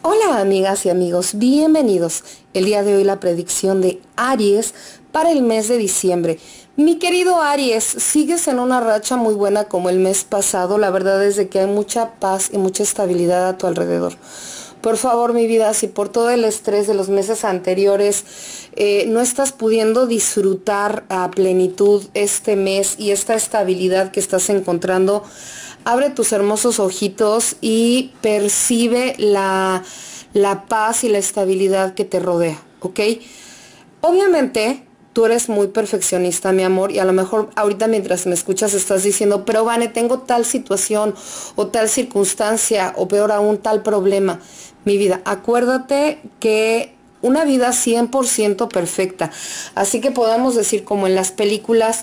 Hola amigas y amigos, bienvenidos. El día de hoy la predicción de Aries para el mes de diciembre. Mi querido Aries, sigues en una racha muy buena como el mes pasado. La verdad es de que hay mucha paz y mucha estabilidad a tu alrededor. Por favor, mi vida, si por todo el estrés de los meses anteriores no estás pudiendo disfrutar a plenitud este mes y esta estabilidad que estás encontrando, abre tus hermosos ojitos y percibe la paz y la estabilidad que te rodea, ¿ok? Obviamente, tú eres muy perfeccionista, mi amor, y a lo mejor ahorita mientras me escuchas estás diciendo, pero Vane, tengo tal situación o tal circunstancia o peor aún tal problema. Mi vida, acuérdate que una vida 100% perfecta, así que podemos decir como en las películas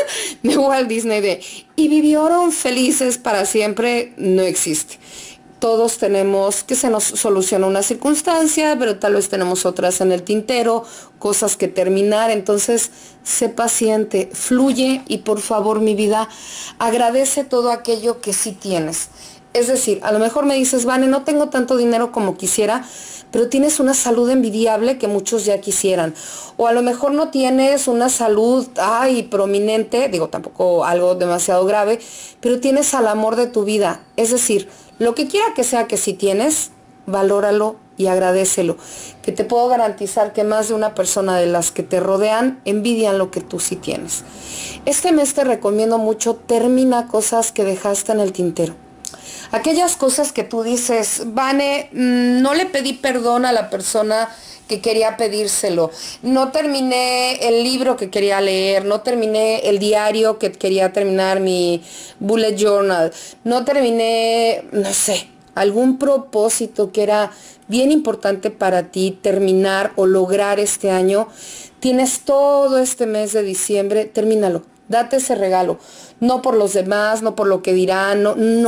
de Walt Disney y vivieron felices para siempre, no existe. Todos tenemos que se nos soluciona una circunstancia, pero tal vez tenemos otras en el tintero, cosas que terminar. Entonces, sé paciente, fluye y por favor, mi vida, agradece todo aquello que sí tienes. Es decir, a lo mejor me dices, Vane, no tengo tanto dinero como quisiera, pero tienes una salud envidiable que muchos ya quisieran. O a lo mejor no tienes una salud, prominente, digo, tampoco algo demasiado grave, pero tienes al amor de tu vida. Es decir, lo que quiera que sea que sí tienes, valóralo y agradécelo. Que te puedo garantizar que más de una persona de las que te rodean envidian lo que tú sí tienes. Este mes te recomiendo mucho, termina cosas que dejaste en el tintero. Aquellas cosas que tú dices, Vane, no le pedí perdón a la persona que quería pedírselo, no terminé el libro que quería leer, no terminé el diario que quería terminar, mi bullet journal, no terminé, no sé, algún propósito que era bien importante para ti terminar o lograr este año. Tienes todo este mes de diciembre, termínalo, date ese regalo, no por los demás, no por lo que dirán,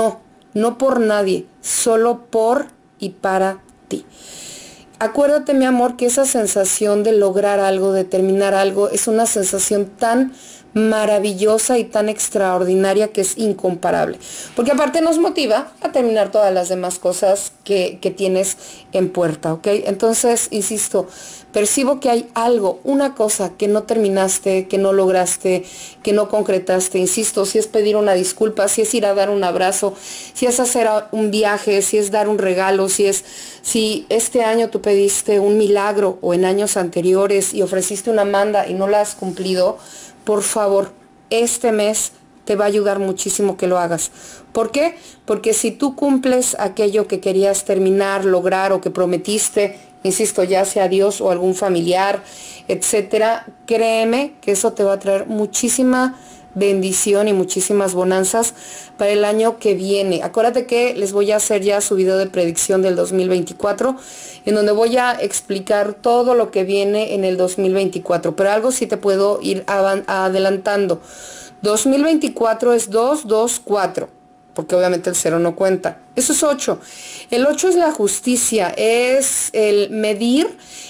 no por nadie, solo por y para ti. Acuérdate, mi amor, que esa sensación de lograr algo, de terminar algo, es una sensación tan maravillosa y tan extraordinaria que es incomparable. Porque aparte nos motiva a terminar todas las demás cosas que tienes en puerta, ¿ok? Entonces, insisto, percibo que hay algo, una cosa que no terminaste, que no lograste, que no concretaste. Insisto, si es pedir una disculpa, si es ir a dar un abrazo, si es hacer un viaje, si es dar un regalo, si este año tú pediste un milagro o en años anteriores y ofreciste una manda y no la has cumplido, por favor, este mes te va a ayudar muchísimo que lo hagas. ¿Por qué? Porque si tú cumples aquello que querías terminar, lograr o que prometiste, insisto, ya sea Dios o algún familiar, etcétera, créeme que eso te va a traer muchísima bendición y muchísimas bonanzas para el año que viene. Acuérdate que les voy a hacer ya su video de predicción del 2024, en donde voy a explicar todo lo que viene en el 2024, pero algo sí te puedo ir adelantando. 2024 es 224, porque obviamente el 0 no cuenta. Eso es 8. El 8 es la justicia, es el medir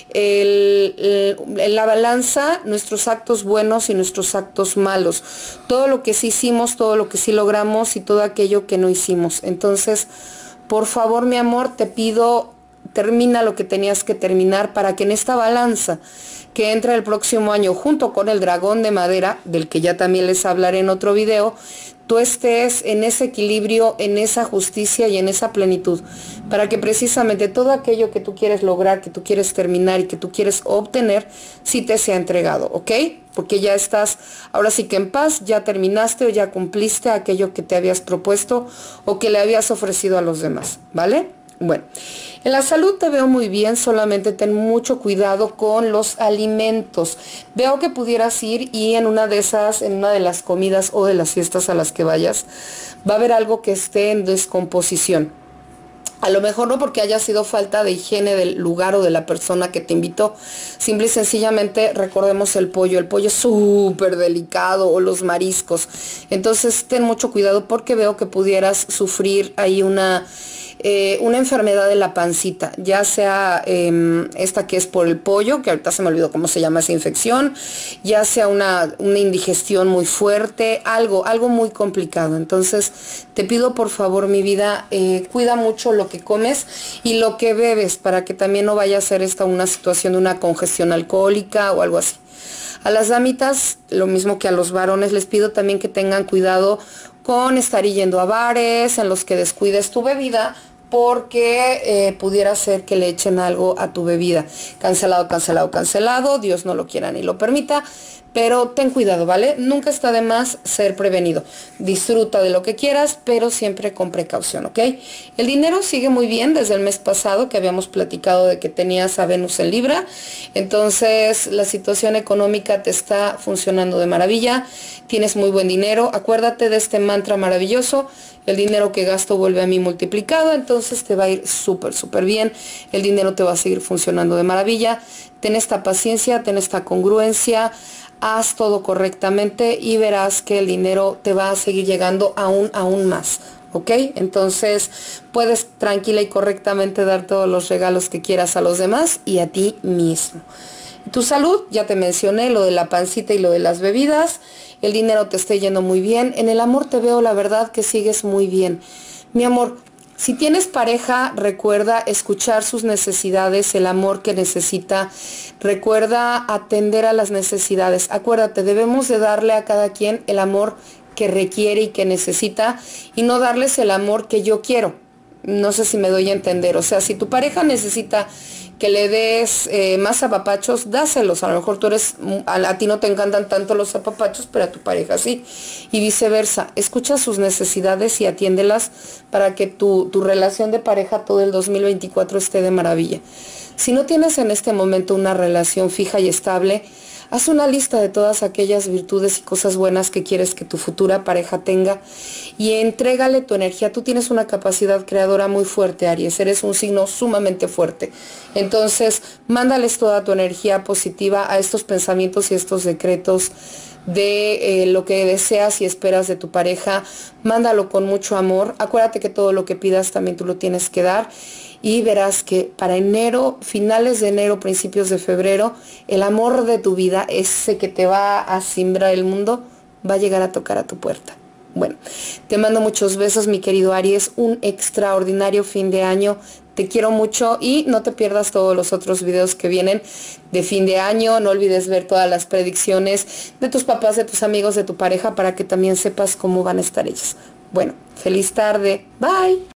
la balanza, nuestros actos buenos y nuestros actos malos. Todo lo que sí hicimos, todo lo que sí logramos y todo aquello que no hicimos. Entonces, por favor, mi amor, te pido, termina lo que tenías que terminar para que en esta balanza que entra el próximo año junto con el dragón de madera, del que ya también les hablaré en otro video, tú estés en ese equilibrio, en esa justicia y en esa plenitud, para que precisamente todo aquello que tú quieres lograr, que tú quieres terminar y que tú quieres obtener, sí te sea entregado, ¿ok? Porque ya estás, ahora sí que en paz, ya terminaste o ya cumpliste aquello que te habías propuesto o que le habías ofrecido a los demás, ¿vale? Bueno, en la salud te veo muy bien, solamente ten mucho cuidado con los alimentos. Veo que pudieras ir y en una de las comidas o de las fiestas a las que vayas, va a haber algo que esté en descomposición. A lo mejor no porque haya sido falta de higiene del lugar o de la persona que te invitó. Simple y sencillamente recordemos el pollo. El pollo es súper delicado, o los mariscos. Entonces ten mucho cuidado porque veo que pudieras sufrir ahí una una enfermedad de la pancita, ya sea esta que es por el pollo, que ahorita se me olvidó cómo se llama esa infección, ya sea una indigestión muy fuerte, algo muy complicado. Entonces te pido por favor, mi vida, cuida mucho lo que comes y lo que bebes, para que también no vaya a ser esta una situación de una congestión alcohólica o algo así. A las damitas, lo mismo que a los varones, les pido también que tengan cuidado con estar yendo a bares en los que descuides tu bebida, porque pudiera ser que le echen algo a tu bebida. Cancelado, cancelado, cancelado, Dios no lo quiera ni lo permita, pero ten cuidado, ¿vale? Nunca está de más ser prevenido. Disfruta de lo que quieras, pero siempre con precaución, ¿ok? El dinero sigue muy bien desde el mes pasado, que habíamos platicado de que tenías a Venus en Libra. Entonces la situación económica te está funcionando de maravilla. Tienes muy buen dinero. Acuérdate de este mantra maravilloso: el dinero que gasto vuelve a mí multiplicado. Entonces te va a ir súper bien. El dinero te va a seguir funcionando de maravilla. Ten esta paciencia, ten esta congruencia. Haz todo correctamente y verás que el dinero te va a seguir llegando aún más, ¿ok? Entonces puedes tranquila y correctamente dar todos los regalos que quieras a los demás y a ti mismo. Tu salud, ya te mencioné lo de la pancita y lo de las bebidas. El dinero te está yendo muy bien. En el amor te veo, la verdad, que sigues muy bien. Mi amor, si tienes pareja, recuerda escuchar sus necesidades, el amor que necesita. Recuerda atender a las necesidades. Acuérdate, debemos de darle a cada quien el amor que requiere y que necesita, y no darles el amor que yo quiero. No sé si me doy a entender. O sea, si tu pareja necesita que le des más apapachos, dáselos. A lo mejor a ti no te encantan tanto los apapachos, pero a tu pareja sí. Y viceversa. Escucha sus necesidades y atiéndelas para que tu relación de pareja todo el 2024 esté de maravilla. Si no tienes en este momento una relación fija y estable, haz una lista de todas aquellas virtudes y cosas buenas que quieres que tu futura pareja tenga y entrégale tu energía. Tú tienes una capacidad creadora muy fuerte, Aries. Eres un signo sumamente fuerte. Entonces, mándales toda tu energía positiva a estos pensamientos y estos decretos de lo que deseas y esperas de tu pareja. Mándalo con mucho amor. Acuérdate que todo lo que pidas también tú lo tienes que dar. Y verás que para enero, finales de enero, principios de febrero, el amor de tu vida, ese que te va a simbrar el mundo, va a llegar a tocar a tu puerta. Bueno, te mando muchos besos, mi querido Aries. Un extraordinario fin de año. Te quiero mucho y no te pierdas todos los otros videos que vienen de fin de año. No olvides ver todas las predicciones de tus papás, de tus amigos, de tu pareja, para que también sepas cómo van a estar ellos. Bueno, feliz tarde. Bye.